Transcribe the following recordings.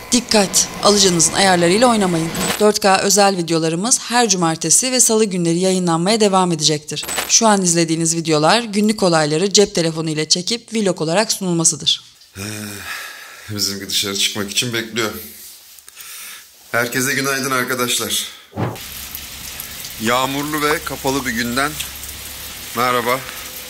Dikkat! Alıcınızın ayarlarıyla oynamayın. 4K özel videolarımız her cumartesi ve salı günleri yayınlanmaya devam edecektir. Şu an izlediğiniz videolar günlük olayları cep telefonu ile çekip vlog olarak sunulmasıdır. Bizimki dışarı çıkmak için bekliyor. Herkese günaydın arkadaşlar. Yağmurlu ve kapalı bir günden merhaba.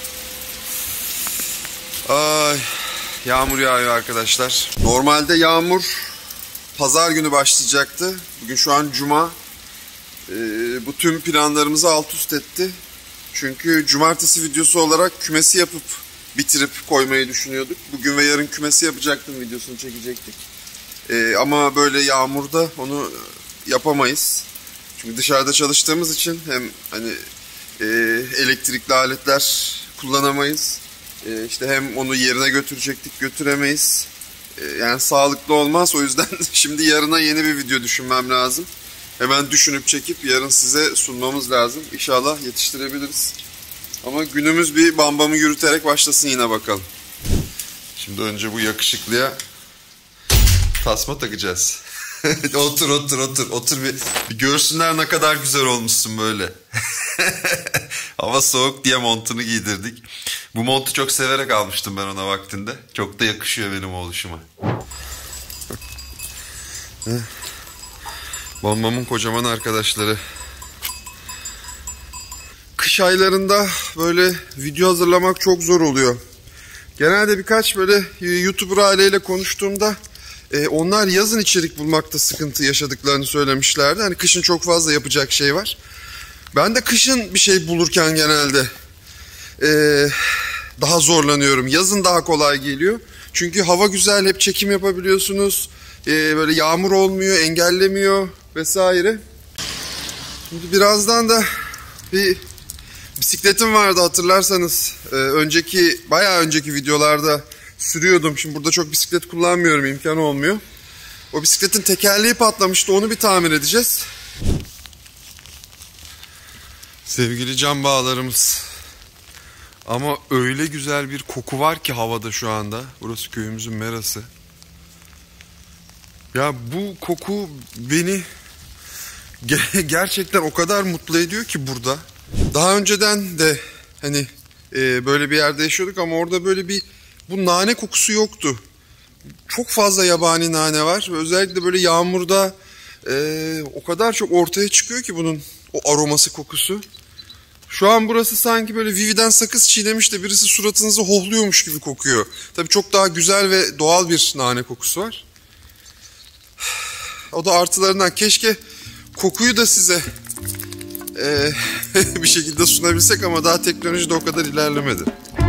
Ay, yağmur yağıyor arkadaşlar. Normalde yağmur pazar günü başlayacaktı. Bugün şu an cuma. Bu tüm planlarımızı alt üst etti. Çünkü cumartesi videosu olarak kümesi yapıp bitirip koymayı düşünüyorduk. Bugün ve yarın kümesi yapacaktım, videosunu çekecektik. Ama böyle yağmurda onu yapamayız. Çünkü dışarıda çalıştığımız için hem hani elektrikli aletler kullanamayız. İşte hem onu yerine götürecektik, götüremeyiz. Yani sağlıklı olmaz. O yüzden şimdi yarına yeni bir video düşünmem lazım. Hemen düşünüp çekip yarın size sunmamız lazım. İnşallah yetiştirebiliriz. Ama günümüz bir bambamı yürüterek başlasın yine bakalım. Şimdi önce bu yakışıklıya tasma takacağız. Otur bir görsünler ne kadar güzel olmuşsun böyle. Hava soğuk diye montunu giydirdik. Bu montu çok severek almıştım ben ona vaktinde. Çok da yakışıyor benim oluşuma. Bambamın kocaman arkadaşları. Kış aylarında böyle video hazırlamak çok zor oluyor. Genelde birkaç böyle YouTuber aileyle konuştuğumda onlar yazın içerik bulmakta sıkıntı yaşadıklarını söylemişlerdi. Hani kışın çok fazla yapacak şey var. Ben de kışın bir şey bulurken genelde daha zorlanıyorum. Yazın daha kolay geliyor. Çünkü hava güzel, hep çekim yapabiliyorsunuz. Böyle yağmur olmuyor, engellemiyor vesaire. Şimdi birazdan da bir bisikletim vardı hatırlarsanız. Bayağı önceki videolarda sürüyordum. Şimdi burada çok bisiklet kullanmıyorum, imkan olmuyor. O bisikletin tekerleği patlamıştı, onu bir tamir edeceğiz. Sevgili cam bağlarımız. Ama öyle güzel bir koku var ki havada şu anda. Burası köyümüzün merası. Ya bu koku beni gerçekten o kadar mutlu ediyor ki burada. Daha önceden de hani böyle bir yerde yaşıyorduk ama orada böyle bu nane kokusu yoktu. Çok fazla yabani nane var. Özellikle böyle yağmurda o kadar çok ortaya çıkıyor ki bunun o aroması, kokusu. Şu an burası sanki böyle Vivi'den sakız çiğnemiş de birisi suratınızı hohluyormuş gibi kokuyor. Tabii çok daha güzel ve doğal bir nane kokusu var. O da artılarından. Keşke kokuyu da size bir şekilde sunabilsek ama daha teknoloji de o kadar ilerlemedi.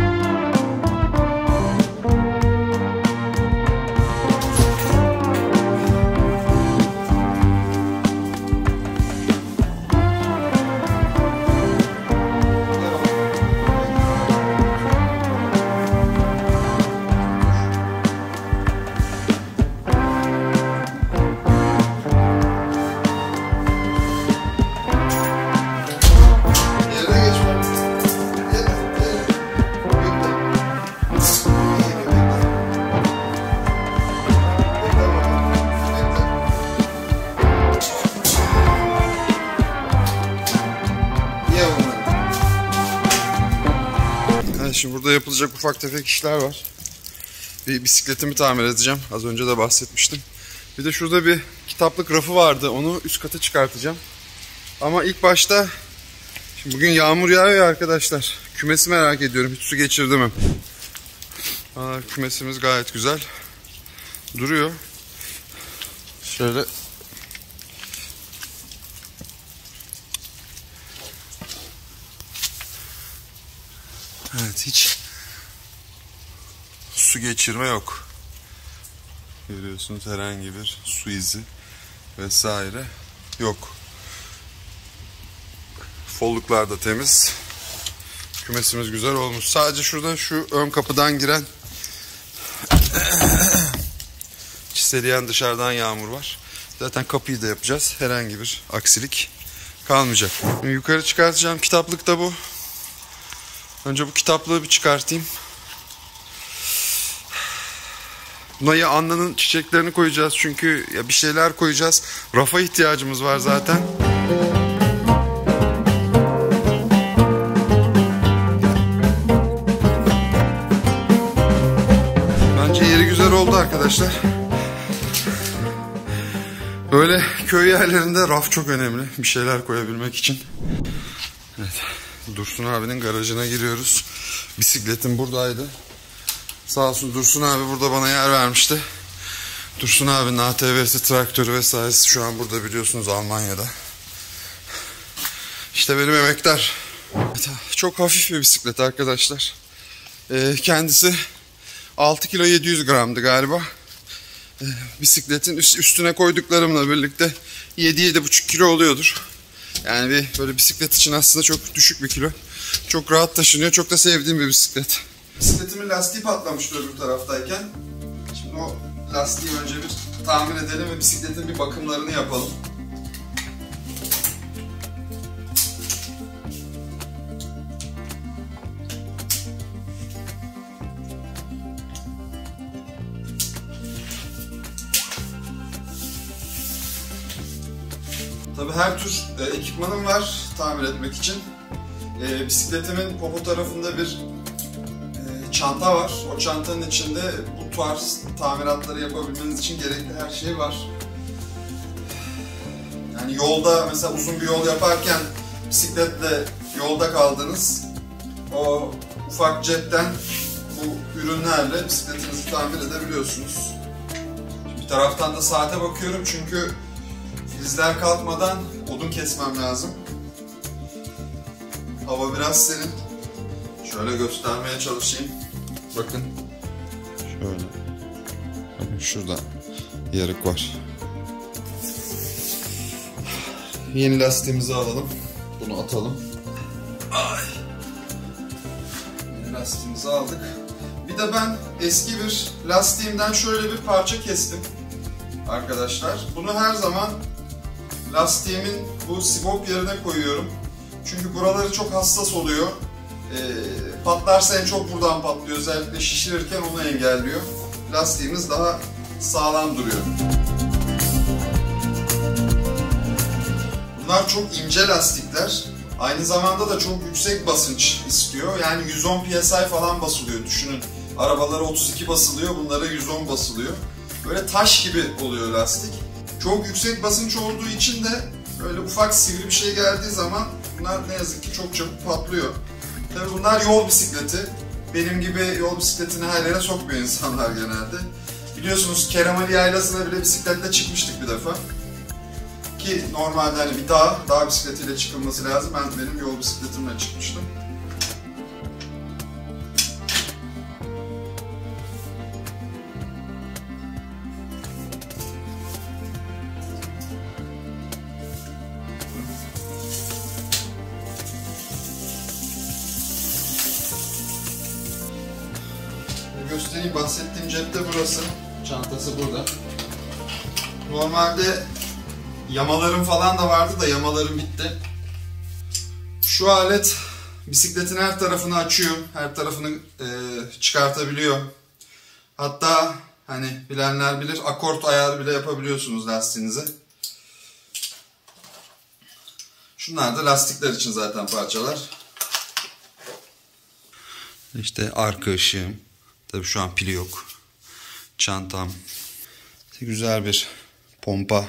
Şimdi burada yapılacak ufak tefek işler var. Bir bisikletimi tamir edeceğim. Az önce de bahsetmiştim. Bir de şurada bir kitaplık rafı vardı. Onu üst kata çıkartacağım. Ama ilk başta şimdi bugün yağmur yağıyor ya arkadaşlar. Kümesi merak ediyorum. Hiç su geçirdi mi? Kümesimiz gayet güzel duruyor. Şöyle evet, hiç su geçirme yok. Görüyorsunuz, herhangi bir su izi vesaire yok. Folluklar da temiz. Kümesimiz güzel olmuş. Sadece şurada şu ön kapıdan giren çiseleyen dışarıdan yağmur var. Zaten kapıyı da yapacağız. Herhangi bir aksilik kalmayacak. Şimdi yukarı çıkartacağım kitaplık da bu. Önce bu kitaplığı bir çıkartayım. Buna ya Anna'nın çiçeklerini koyacağız çünkü ya bir şeyler koyacağız. Rafa ihtiyacımız var zaten. Bence yeri güzel oldu arkadaşlar. Böyle köy yerlerinde raf çok önemli bir şeyler koyabilmek için. Evet, Dursun abinin garajına giriyoruz. Bisikletim buradaydı. Sağ olsun Dursun abi burada bana yer vermişti. Dursun abinin ATV'si, traktörü vesairesi şu an burada biliyorsunuz Almanya'da. İşte benim emektar. Çok hafif bir bisiklet arkadaşlar. Kendisi 6 kilo 700 gramdı galiba. Bisikletin üstüne koyduklarımla birlikte 7-7,5 kilo oluyordur. Yani böyle bisiklet için aslında çok düşük bir kilo. Çok rahat taşınıyor. Çok da sevdiğim bir bisiklet. Bisikletimin lastiği patlamıştı öbür taraftayken. Şimdi o lastiği önce bir tamir edelim ve bisikletin bir bakımlarını yapalım. Tabii her tür ekipmanım var tamir etmek için. Bisikletimin popo tarafında bir çanta var. O çantanın içinde bu tarz tamiratları yapabilmeniz için gerekli her şey var. Yani yolda mesela uzun bir yol yaparken bisikletle yolda kaldınız. O ufak cepten bu ürünlerle bisikletinizi tamir edebiliyorsunuz. Bir taraftan da saate bakıyorum çünkü filizler kalkmadan odun kesmem lazım. Hava biraz serin. Şöyle göstermeye çalışayım. Bakın. Şöyle. Bakın şurada yarık var. Yeni lastiğimizi alalım. Bunu atalım. Ay. Yeni lastiğimizi aldık. Bir de ben eski bir lastiğimden şöyle bir parça kestim. Arkadaşlar. Bunu her zaman lastiğimin bu sibop yerine koyuyorum. Çünkü buraları çok hassas oluyor. Patlarsa en çok buradan patlıyor. Özellikle şişirirken onu engelliyor. Lastiğimiz daha sağlam duruyor. Bunlar çok ince lastikler. Aynı zamanda da çok yüksek basınç istiyor. Yani 110 PSI falan basılıyor. Düşünün. Arabalara 32 basılıyor. Bunlara 110 basılıyor. Böyle taş gibi oluyor lastik. Çok yüksek basınç olduğu için de böyle ufak sivri bir şey geldiği zaman bunlar ne yazık ki çok çabuk patlıyor. Tabii bunlar yol bisikleti. Benim gibi yol bisikletini her yere sokmuyor insanlar genelde. Biliyorsunuz Keramali Yaylası'na bile bisikletle çıkmıştık bir defa. Ki normalde hani bir dağ bisikletiyle çıkılması lazım. Benim yol bisikletimle çıkmıştım. Göstereyim, bahsettiğim cepte burası. Çantası burada. Normalde yamalarım falan da vardı da yamalarım bitti. Şu alet bisikletin her tarafını açıyor. Her tarafını çıkartabiliyor. Hatta hani bilenler bilir akort ayarı bile yapabiliyorsunuz lastiğinize. Şunlar da lastikler için zaten parçalar. İşte arka ışığım. Tabii şu an pili yok. Çantam. Güzel bir pompa.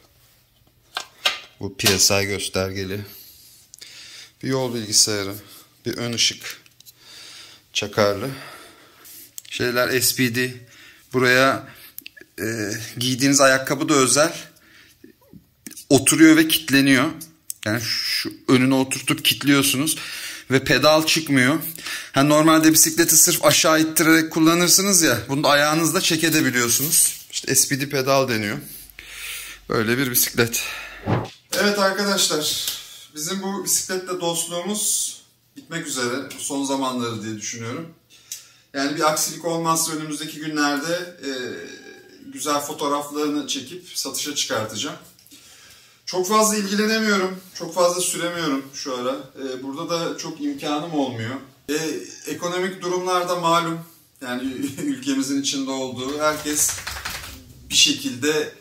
Bu PSI göstergeli. Bir yol bilgisayarı. Bir ön ışık. Çakarlı. Şeyler SPD. Buraya giydiğiniz ayakkabı da özel. Oturuyor ve kilitleniyor. Yani şu önüne oturtup kilitliyorsunuz. Ve pedal çıkmıyor. Yani normalde bisikleti sırf aşağı ittirerek kullanırsınız ya. Bunu da ayağınızla çek edebiliyorsunuz. İşte SPD pedal deniyor. Böyle bir bisiklet. Evet arkadaşlar. Bizim bu bisikletle dostluğumuz bitmek üzere. Son zamanları diye düşünüyorum. Yani bir aksilik olmazsa önümüzdeki günlerde güzel fotoğraflarını çekip satışa çıkartacağım. Çok fazla ilgilenemiyorum. Çok fazla süremiyorum şu ara. Burada da çok imkanım olmuyor. Ekonomik durumlarda malum. Yani ülkemizin içinde olduğu herkes bir şekilde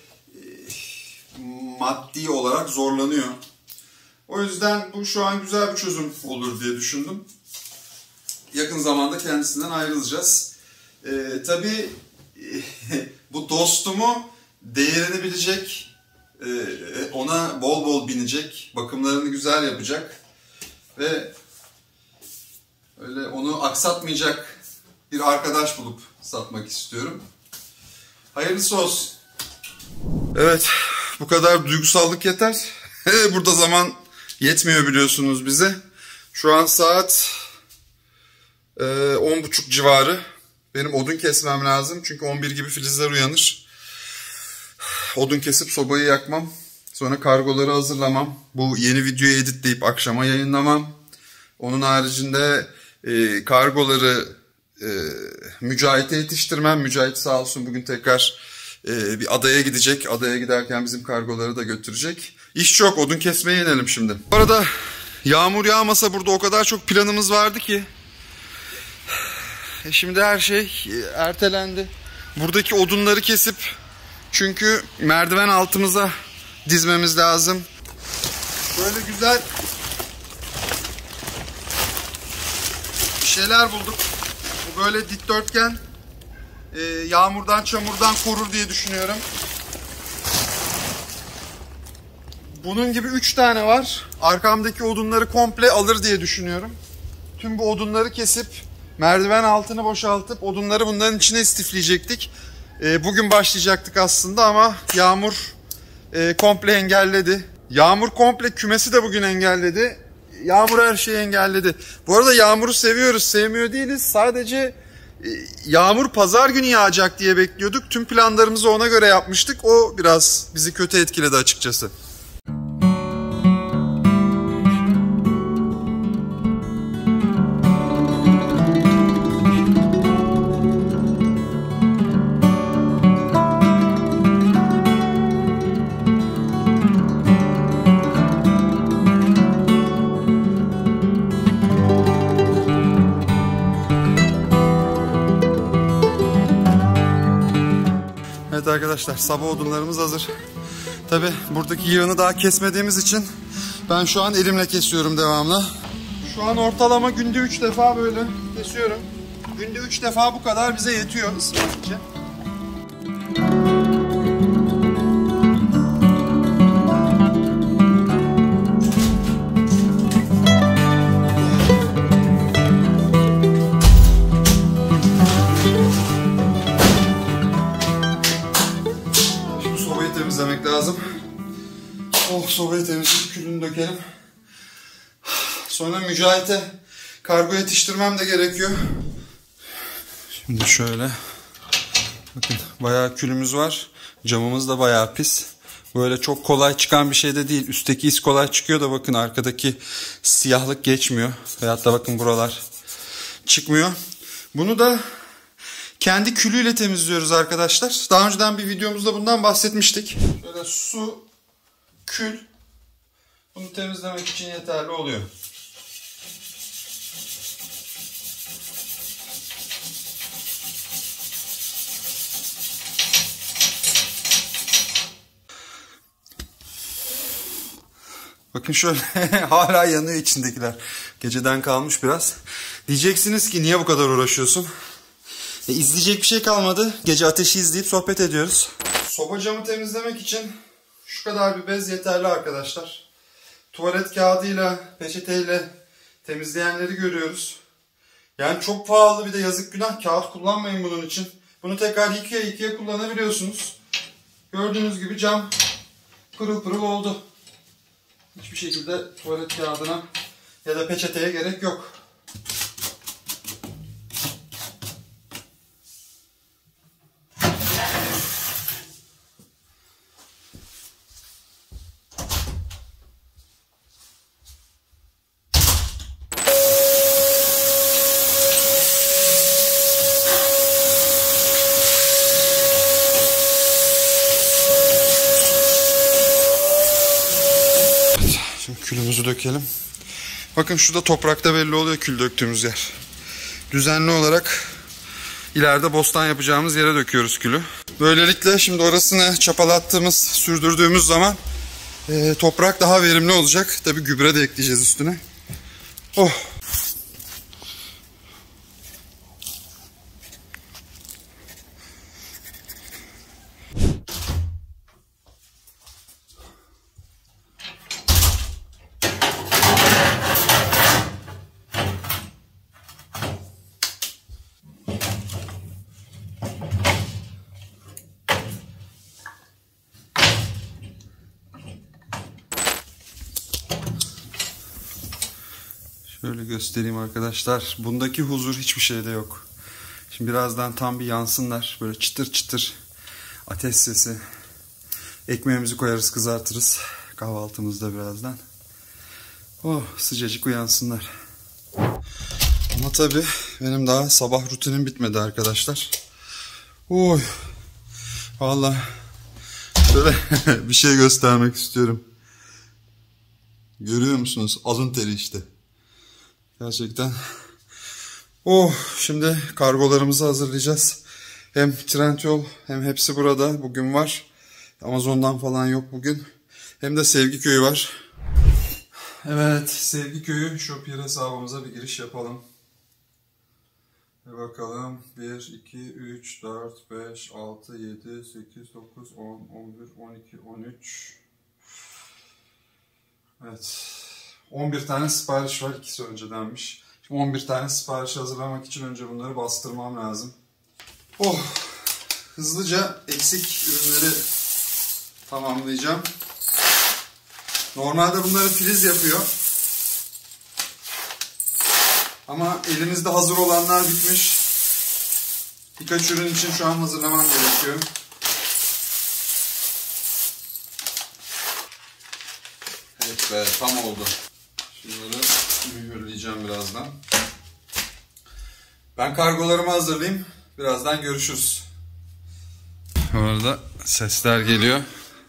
maddi olarak zorlanıyor. O yüzden bu şu an güzel bir çözüm olur diye düşündüm. Yakın zamanda kendisinden ayrılacağız. Tabii bu dostumu değerini bilecek, ona bol bol binecek, bakımlarını güzel yapacak ve öyle onu aksatmayacak bir arkadaş bulup satmak istiyorum. Hayırlısı olsun. Evet, bu kadar duygusallık yeter. Burada zaman yetmiyor biliyorsunuz bize. Şu an saat 10.30 civarı. Benim odun kesmem lazım. Çünkü 11 gibi Filizler uyanır. Odun kesip sobayı yakmam. Sonra kargoları hazırlamam. Bu yeni videoyu editleyip akşama yayınlamam. Onun haricinde kargoları Mücahit'e yetiştirmem. Mücahit sağ olsun bugün tekrar bir adaya gidecek. Adaya giderken bizim kargoları da götürecek. İş çok. Odun kesmeye inelim şimdi. Bu arada yağmur yağmasa burada o kadar çok planımız vardı ki. Şimdi her şey ertelendi. Buradaki odunları kesip çünkü merdiven altımıza dizmemiz lazım. Böyle güzel bir şeyler bulduk. Bu böyle dikdörtgen yağmurdan çamurdan korur diye düşünüyorum. Bunun gibi 3 tane var. Arkamdaki odunları komple alır diye düşünüyorum. Tüm bu odunları kesip merdiven altını boşaltıp odunları bunların içine istifleyecektik. Bugün başlayacaktık aslında ama yağmur komple engelledi. Yağmur komple kümesi de bugün engelledi. Yağmur her şeyi engelledi. Bu arada yağmuru seviyoruz, sevmiyor değiliz. Sadece yağmur pazar günü yağacak diye bekliyorduk. Tüm planlarımızı ona göre yapmıştık. O biraz bizi kötü etkiledi açıkçası. Evet arkadaşlar, sabah odunlarımız hazır. Tabi buradaki yığını daha kesmediğimiz için ben şu an elimle kesiyorum devamlı. Şu an ortalama günde 3 defa böyle kesiyorum. Günde 3 defa bu kadar bize yetiyor ısınınca. Temizlemek lazım. Sobayı temizleyip külünü dökelim. Sonra Mücahit'e kargo yetiştirmem de gerekiyor. Şimdi şöyle. Bakın bayağı külümüz var. Camımız da bayağı pis. Böyle çok kolay çıkan bir şey de değil. Üstteki iz kolay çıkıyor da bakın arkadaki siyahlık geçmiyor. Veyahut da bakın buralar çıkmıyor. Bunu da kendi külüyle temizliyoruz arkadaşlar. Daha önceden bir videomuzda bundan bahsetmiştik. Şöyle su, kül bunu temizlemek için yeterli oluyor. Bakın şöyle hala yanıyor içindekiler. Geceden kalmış biraz. Diyeceksiniz ki niye bu kadar uğraşıyorsun? İzleyecek bir şey kalmadı. Gece ateşi izleyip sohbet ediyoruz. Soba camı temizlemek için şu kadar bir bez yeterli arkadaşlar. Tuvalet kağıdıyla, peçeteyle temizleyenleri görüyoruz. Yani çok pahalı, bir de yazık günah. Kağıt kullanmayın bunun için. Bunu tekrar yıkaya kullanabiliyorsunuz. Gördüğünüz gibi cam pırıl pırıl oldu. Hiçbir şekilde tuvalet kağıdına ya da peçeteye gerek yok. Külümüzü dökelim. Bakın şurada toprakta belli oluyor kül döktüğümüz yer. Düzenli olarak ileride bostan yapacağımız yere döküyoruz külü. Böylelikle şimdi orasını çapalattığımız, sürdürdüğümüz zaman toprak daha verimli olacak. Tabii gübre de ekleyeceğiz üstüne. Oh. Şöyle göstereyim arkadaşlar. Bundaki huzur hiçbir şeyde yok. Şimdi birazdan tam bir yansınlar. Böyle çıtır çıtır ateş sesi. Ekmeğimizi koyarız, kızartırız. Kahvaltımızda birazdan. Oh, sıcacık uyansınlar. Ama tabii benim daha sabah rutinim bitmedi arkadaşlar. Oy. Vallahi şöyle bir şey göstermek istiyorum. Görüyor musunuz? Alın teri işte. Gerçekten. Oh, şimdi kargolarımızı hazırlayacağız. Hem Trendyol hem hepsi burada. Bugün var. Amazon'dan falan yok bugün. Hem de Sevgi Köyü var. Evet, Sevgi Köyü Shopier hesabımıza bir giriş yapalım. Bir bakalım. 1, 2, 3, 4, 5, 6, 7, 8, 9, 10, 11, 12, 13. Evet. 11 tane sipariş var. İkisi öncedenmiş. Şimdi 11 tane sipariş hazırlamak için önce bunları bastırmam lazım. Oh! Hızlıca eksik ürünleri tamamlayacağım. Normalde bunları Filiz yapıyor. Ama elimizde hazır olanlar bitmiş. Birkaç ürün için şu an hazırlamam gerekiyor. Evet be, tam oldu. Şunları mühürleyeceğim birazdan. Ben kargolarımı hazırlayayım. Birazdan görüşürüz. Bu arada sesler geliyor.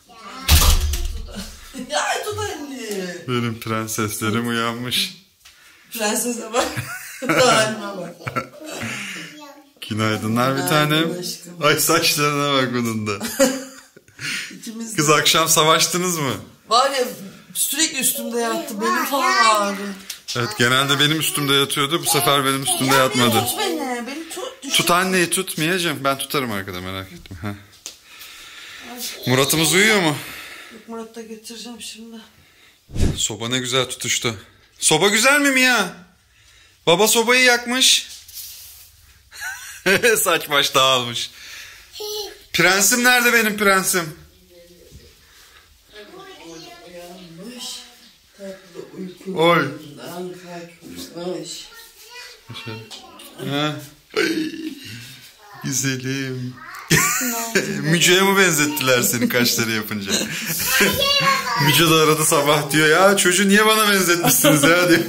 Ya tut anne. Benim prenseslerim uyanmış. Prensese bak. Halime bak. Günaydınlar bir tanem. Aşkım. Ay saçlarına bak bunun da. İkimiz Kız de. akşam savaştınız mı? Var ya sürekli üstümde yattı. Benim falan ağrı. Evet, genelde benim üstümde yatıyordu. Bu sefer benim üstümde yatmadı. Tut beni. Beni tut. Düşün. Tut anneyi, tut Miyacığım. Ben tutarım arkada, merak etme. Heh. Murat'ımız uyuyor mu? Yok, Murat'ta getireceğim şimdi. Soba ne güzel tutuştu. Soba güzel mi Mia? Baba sobayı yakmış. Saç baş dağılmış. Prensim nerede benim prensim? Uyanmış. Tatlı Oy. uykularından kalkmış. Ha. Ay, güzelim. Müce'ye mi benzettiler seni kaşları yapınca? Müce de arada sabah diyor ya, çocuğu niye bana benzetmişsiniz ya diyor.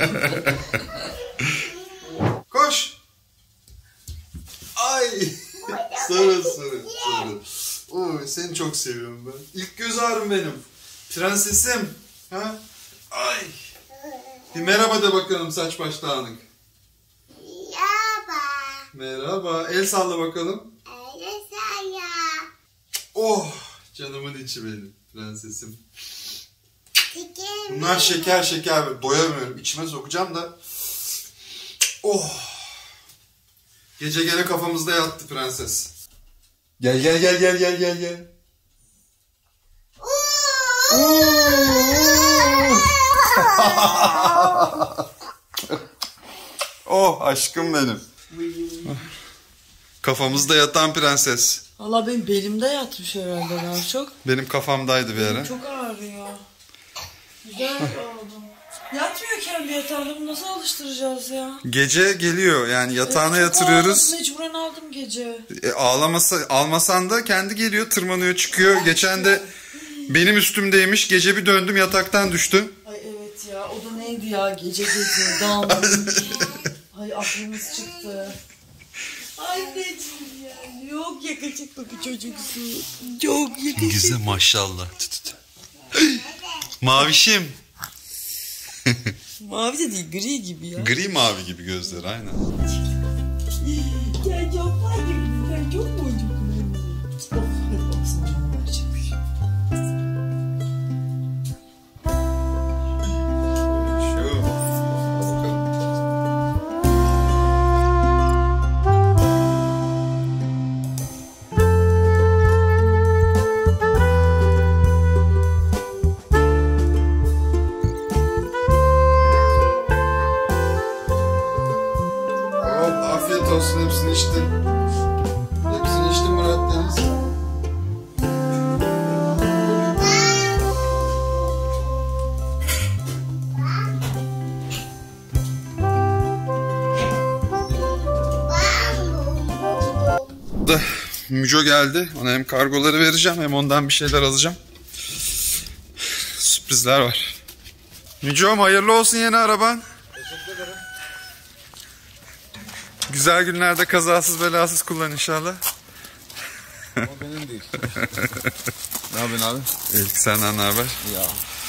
Koş. Ay. Sarı sarı sarı. Oy, seni çok seviyorum ben. İlk göz ağrım benim. Prensesim. Ha? Ay. Bir merhaba de bakalım saç baş dağınık. Merhaba. El salla bakalım. Oh, canımın içi benim prensesim. Bunlar şeker şeker, doyamıyorum. İçime sokacağım da. Oh. Gece gene kafamızda yattı prenses. Gel gel gel gel gel gel gel. Oh aşkım benim. Kafamızda yatan prenses. Valla benim belimde yatmış herhalde daha çok. Benim kafamdaydı bir ara. Çok ağrıyor. Güzel oldu. Yatmıyor kendi yatağında. Bunu nasıl alıştıracağız ya? Gece geliyor yani yatağına Çok yatırıyoruz. ağladım, mecburen aldım gece. Almasan da kendi geliyor, tırmanıyor, çıkıyor. Geçen de benim üstümdeymiş. Gece bir döndüm, yataktan düştü. Ay evet ya, o da neydi ya, gece dağıldım. Ay aklımız çıktı. Anneciğim ya, yok yakışıklı bir çocuksun. Çok yakışıklı. Güzel maşallah. Mavişim. Mavi de değil, gri gibi ya. Gri mavi gibi gözleri aynen. Ya çok Çok mu acıktın? Oh, hadi baksana canavar çıkmış. Afiyet olsun, hepsini içtin. Hepsini içtin Murat Deniz. Da Müco geldi. Ona hem kargoları vereceğim hem ondan bir şeyler alacağım. Sürprizler var. Müco'm hayırlı olsun yeni araban. Teşekkür ederim. Güzel günlerde kazasız belasız kullan inşallah. O benim değil. Ne yapıyorsun abi? İlk senden ne haber? Ya.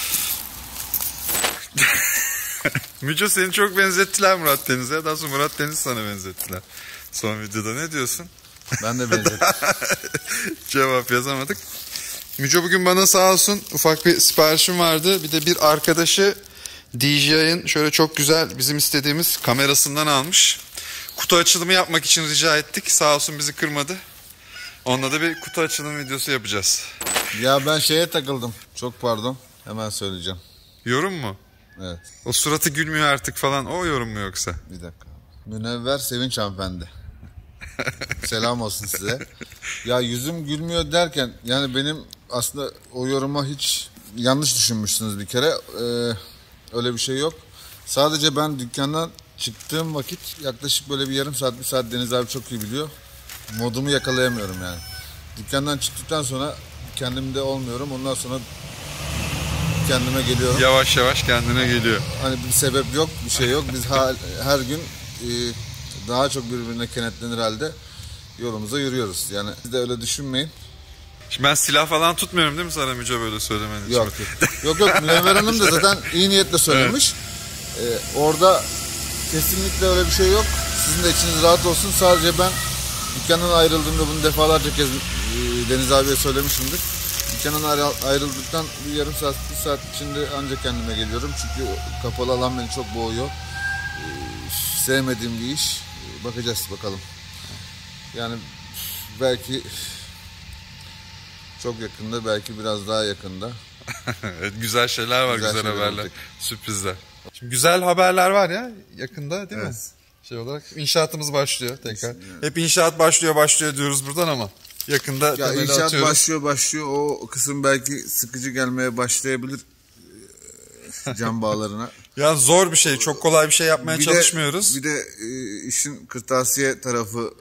Müco seni çok benzettiler Murat Deniz'e. Daha sonra Murat Deniz sana benzettiler. Son videoda ne diyorsun? Ben de benzettim. Cevap yazamadık. Müco bugün bana sağ olsun ufak bir siparişim vardı. Bir de bir arkadaşı DJI'ın şöyle çok güzel bizim istediğimiz kamerasından almış. Kutu açılımı yapmak için rica ettik. Sağ olsun bizi kırmadı. Onunla da bir kutu açılım videosu yapacağız. Ya ben şeye takıldım. Çok pardon. Hemen söyleyeceğim. Yorum mu? Evet. O suratı gülmüyor artık falan. O yorum mu yoksa? Bir dakika. Münevver Sevinç hanımefendi. Selam olsun size. Ya yüzüm gülmüyor derken yani benim aslında o yoruma hiç yanlış düşünmüşsünüz bir kere. Öyle bir şey yok. Sadece ben dükkandan çıktığım vakit yaklaşık böyle bir yarım saat, bir saat Deniz abi çok iyi biliyor. Modumu yakalayamıyorum yani. Dükkandan çıktıktan sonra kendimde olmuyorum. Ondan sonra kendime geliyorum. Yavaş yavaş kendine geliyor. Hani bir sebep yok, bir şey yok. Biz her gün daha çok birbirine kenetlenir halde yolumuza yürüyoruz. Yani siz de öyle düşünmeyin. Şimdi ben silah falan tutmuyorum değil mi sana Müco böyle söylemen için? Yok yok. Münevver Hanım da zaten iyi niyetle söylemiş. Orada kesinlikle öyle bir şey yok. Sizin de içiniz rahat olsun. Sadece ben dükkandan ayrıldığımda bunu defalarca kez Deniz abiye söylemişimdir. Dükkandan ayrıldıktan bir yarım saat, bir saat içinde ancak kendime geliyorum. Çünkü kapalı alan beni çok boğuyor. Sevmediğim bir iş. Bakacağız bakalım. Yani belki çok yakında, belki biraz daha yakında. Evet, güzel şeyler var, güzel şeyler haberler, olacak. sürprizler. Şimdi güzel haberler var ya yakında değil mi? Evet. Şey olarak inşaatımız başlıyor tekrar. Hep inşaat başlıyor diyoruz buradan ama yakında Ya temeli inşaat atıyoruz. başlıyor. O kısım belki sıkıcı gelmeye başlayabilir cam bağlarına. Yani zor bir şey, çok kolay bir şey yapmaya Bir çalışmıyoruz. Bir de işin kırtasiye tarafı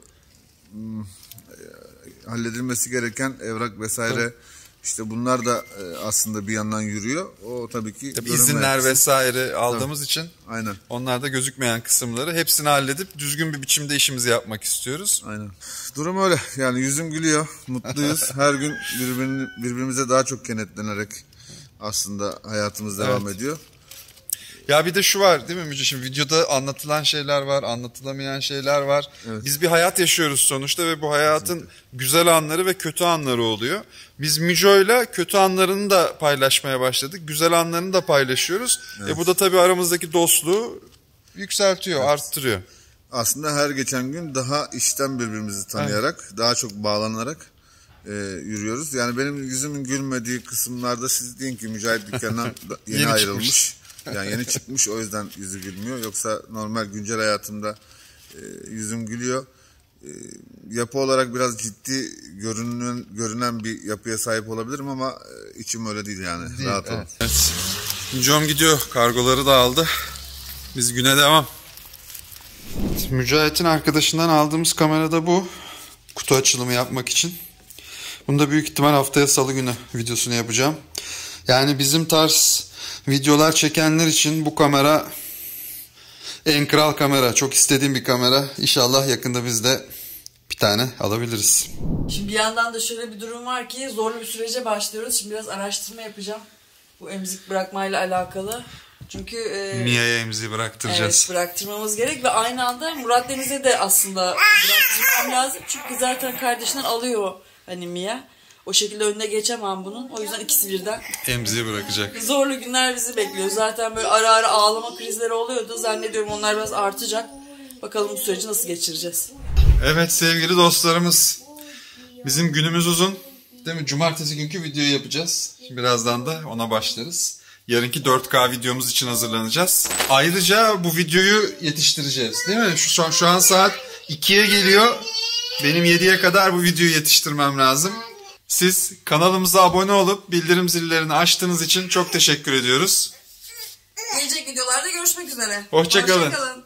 halledilmesi gereken evrak vesaire. İşte bunlar da aslında bir yandan yürüyor. O tabii ki Tabii görünmeyen izinler kısım. vesaire aldığımız için Aynen. onlar da gözükmeyen kısımları hepsini halledip düzgün bir biçimde işimizi yapmak istiyoruz. Aynen. Durum öyle. Yani yüzüm gülüyor. Mutluyuz. Her gün birbirimize daha çok kenetlenerek aslında hayatımız devam ediyor. Ya bir de şu var değil mi Müce? Şimdi videoda anlatılan şeyler var, anlatılamayan şeyler var. Evet. Biz bir hayat yaşıyoruz sonuçta ve bu hayatın güzel anları ve kötü anları oluyor. Biz Müco'yla kötü anlarını da paylaşmaya başladık. Güzel anlarını da paylaşıyoruz. Evet. Bu da tabii aramızdaki dostluğu yükseltiyor, arttırıyor. Aslında her geçen gün daha içten birbirimizi tanıyarak, daha çok bağlanarak yürüyoruz. Yani benim yüzümün gülmediği kısımlarda siz deyin ki Mücahit dükkandan yeni ayrılmış. Yani yeni çıkmış, o yüzden yüzü gülmüyor. Yoksa normal güncel hayatımda yüzüm gülüyor. Yapı olarak biraz ciddi görünen bir yapıya sahip olabilirim ama içim öyle değil yani. Değil, rahat olun. Evet. Müco'm gidiyor. Kargoları da aldı. Biz güne devam. Mücahit'in arkadaşından aldığımız kamera da bu. Kutu açılımı yapmak için. Bunu da büyük ihtimal haftaya salı günü videosunu yapacağım. Yani bizim tarz videolar çekenler için bu kamera en kral kamera. Çok istediğim bir kamera. İnşallah yakında biz de bir tane alabiliriz. Şimdi bir yandan da şöyle bir durum var ki zorlu bir sürece başlıyoruz. Şimdi biraz araştırma yapacağım. Bu emzik bırakmayla alakalı. Çünkü Mia'ya emziği bıraktıracağız. evet, bıraktırmamız gerek ve aynı anda Murat Deniz'e de aslında bıraktırmam lazım. Çünkü zaten kardeşinden alıyor hani Mia. O şekilde önüne geçemem bunun. O yüzden ikisi birden. Emziği bırakacak. Zorlu günler bizi bekliyor. Zaten böyle ara ara ağlama krizleri oluyordu. Zannediyorum onlar biraz artacak. Bakalım bu süreci nasıl geçireceğiz. Evet sevgili dostlarımız. Bizim günümüz uzun. Değil mi? Cumartesi günkü videoyu yapacağız. Şimdi birazdan da ona başlarız. Yarınki 4K videomuz için hazırlanacağız. Ayrıca bu videoyu yetiştireceğiz. Değil mi? Şu an saat 2'ye geliyor. Benim 7'ye kadar bu videoyu yetiştirmem lazım. Siz kanalımıza abone olup bildirim zillerini açtığınız için çok teşekkür ediyoruz. Gelecek videolarda görüşmek üzere. Hoşça kalın.